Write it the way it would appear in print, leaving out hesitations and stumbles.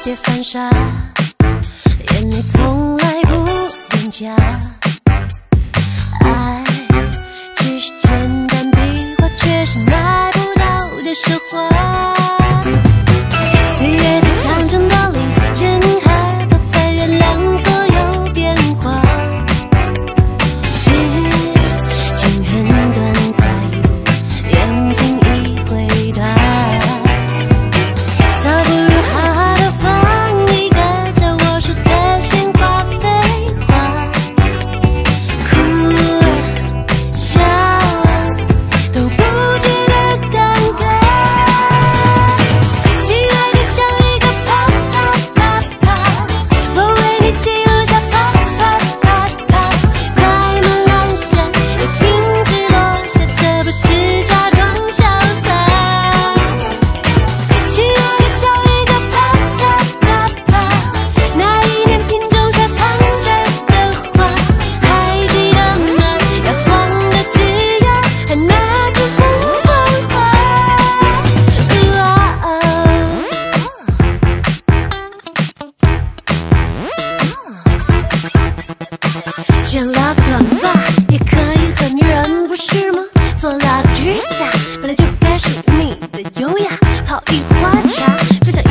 别犯傻，眼泪从来不廉价。爱只是简单比划，却是买不到的奢华。岁月的长征到临，人海不再原谅所有变化。时间很短，才不眼睛一回答。倒不如好好的放一个叫我说的鲜花飞花，哭笑都不觉得尴尬。亲爱的像一个啪啪啪啪，我为你记录下啪啪啪啪，快门按下又停止落下，这不是假装潇洒。亲爱的像一个啪啪啪啪，那一年品种下藏着的花，还记得吗？摇晃的枝桠，还拿着风花花。剪了个短发也可以很女人，不是吗？做了个指甲，本来就该属于你的优雅，泡一壶花茶，分享